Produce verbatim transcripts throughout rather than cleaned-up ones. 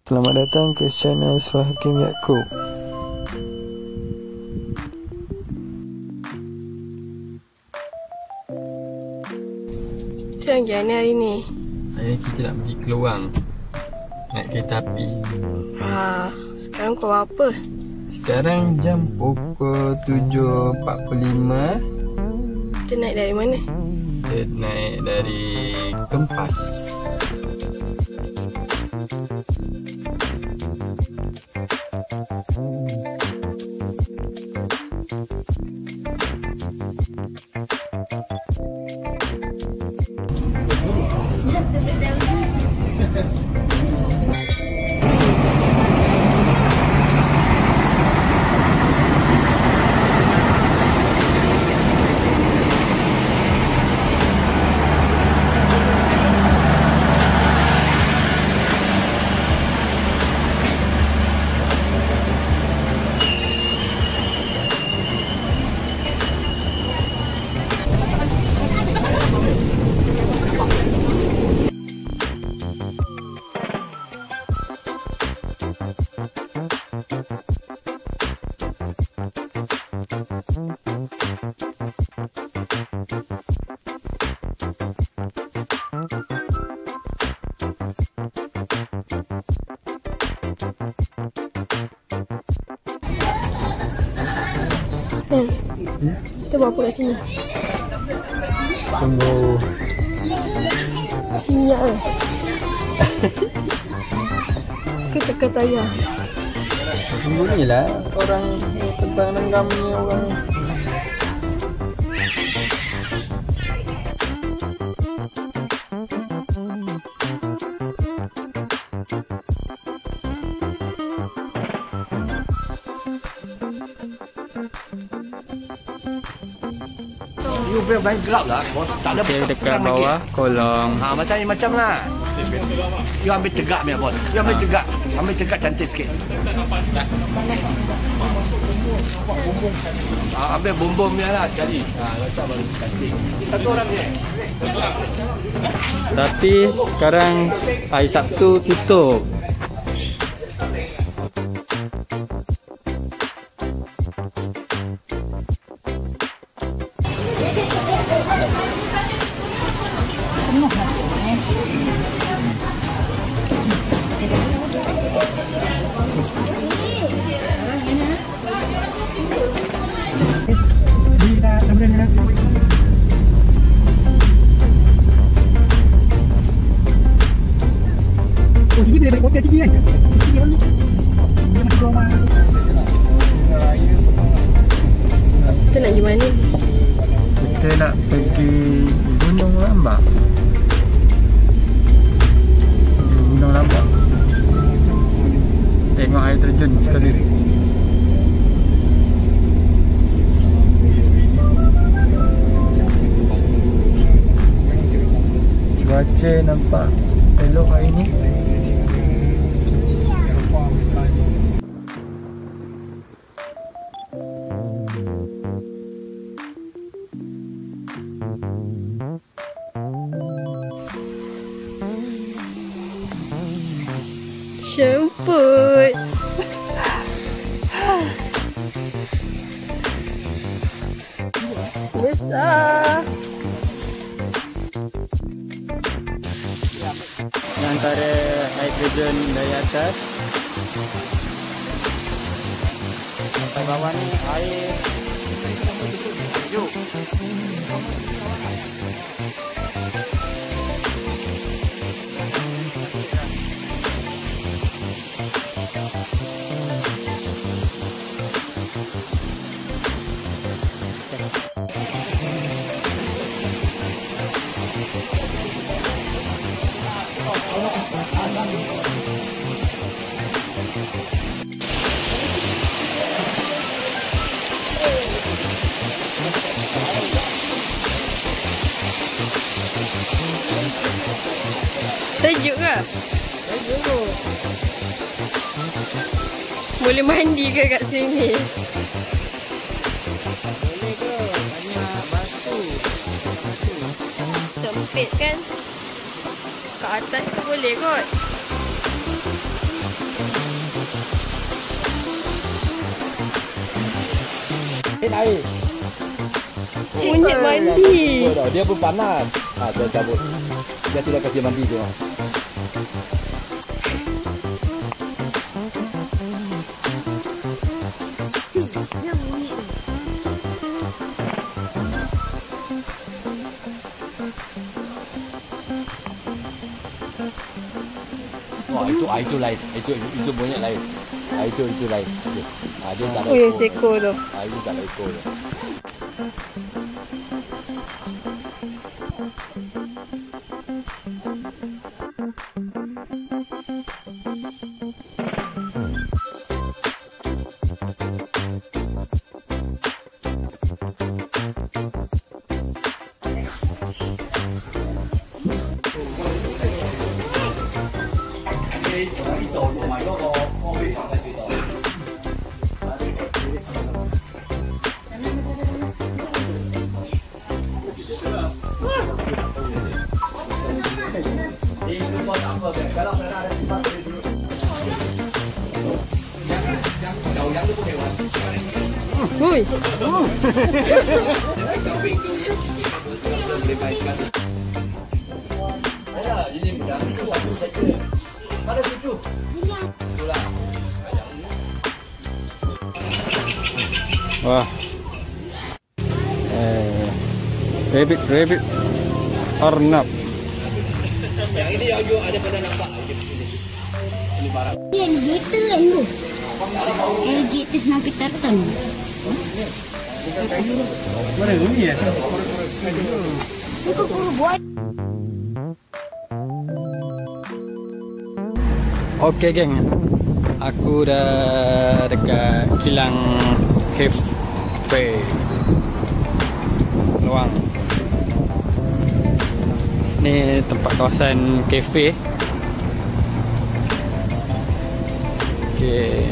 Selamat datang ke channel Suhakim Yaakob. Kita nak pergi hari ni? Hari ni kita nak pergi Keluang, naik kereta api. Ha, sekarang kau buat apa? Sekarang jam pukul tujuh empat puluh lima. Kita naik dari mana? Kita naik dari Kempas. Hmm. Kita buat apa kat sini? Tunggu Isi minyak ke? Ke tekan tayar? Tunggu ni lah orang sedang nenggam ni orang. You main gelap lah bos. Tak ada Saya dekat bawah kolong. Ha, macam ni macam lah. You ambil tegak ni bos. You ambil tegak. Ambil tegak cantik sikit. Ha, ambil bumbung ni lah sekali. Ha, macam baru cantik. Satu orang je. Tapi sekarang hari Sabtu tutup. Oh, sini boleh balik hotel tinggi kan? Tinggi kan? Dia masih keluar rumah. Kita nak pergi mana? Kita nak pergi Gunung Lambak. Gunung Lambak. Tengok air terjun sekali. Cuaca nampak elok hari ni. Jemput. Besar. Antara air terjun dari atas, sampai bawah ni air sejuk. Sejuk ke? Sejuk. Boleh mandi ke kat sini? Boleh ke? Banyak batu. Sempit kan? Kat atas tu boleh kot. Air. Monyet mandi. Betul, dia pun panas. Ha, saya cabut. Dia sudah kasih mandi tu. Wah, itu ah, itu lain. Itu itu monyet lain. Ah, itu itu lain. Ah, dia tak ada Oh, yang ekor. seekor tu. Ah, itu tak ada ekor. Hui. Ini mudah. Itu satu saja. Ada cucu. Wah. Eh, rabbit, rabbit, arnab. Yang ini yang you ada pada nampak. Ini barang. Alligator kan tu. Alligator senang Peter Pan. Mana ni ya? Itu kuru buat. Okey geng. Aku dah dekat kilang cafe. Luang. Ni tempat kawasan kafe. Okey.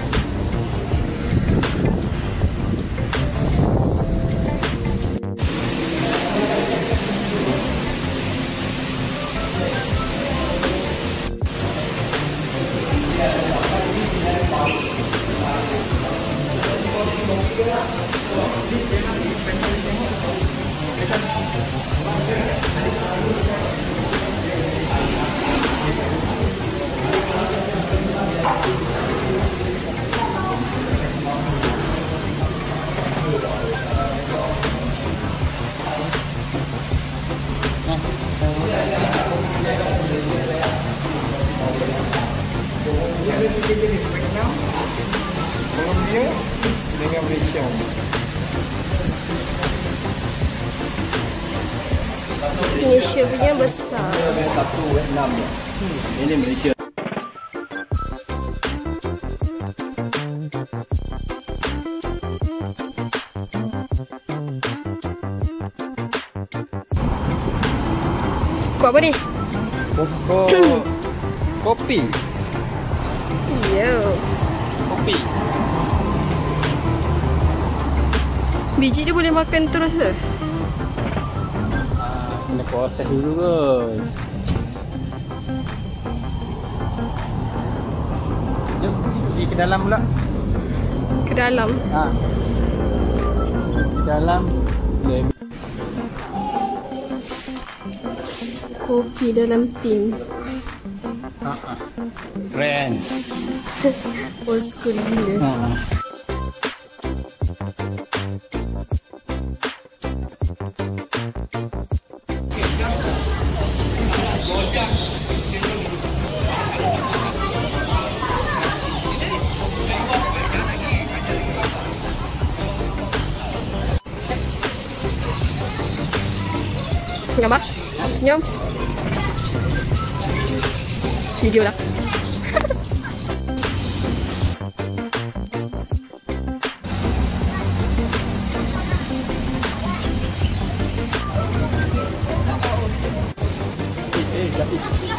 Dengan Malaysia. Malaysia punya besar. Satu Vietnam ni. Ini Malaysia. Kau apa ni? Koko kopi. Yo. Kopi. Biji dia boleh makan terus ke? Kena proses dulu kot. Jom pergi ke dalam pula. Ke dalam. Ha. Di dalam boleh. Kopi dalam pink. Ha ah. Keren. Old school gila. Ha. Gambar? Senyum? Video lah. Eh, jadi.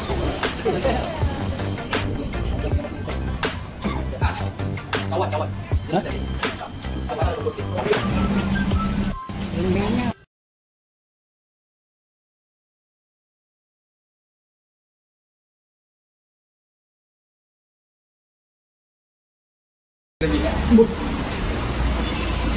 Kawan, kawan. Ha?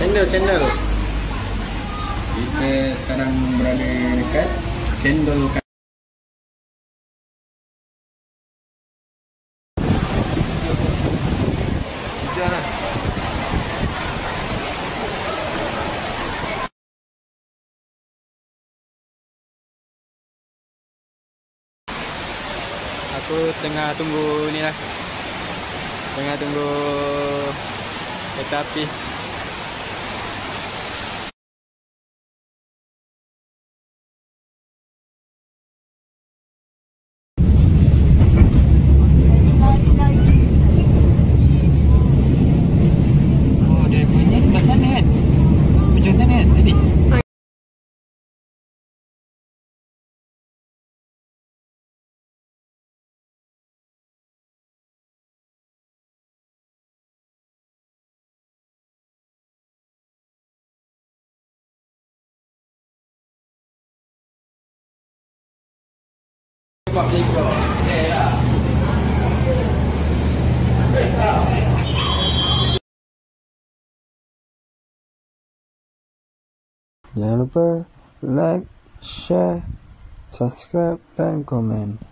Cendol, cendol. Kita sekarang berada dekat Cendol. Aku tengah tunggu ni lah. Tengah tunggu kereta api. Oh, dia punya sebelah sana kan? Hujung sana kan tadi? Jangan lupa like, share, subscribe dan komen.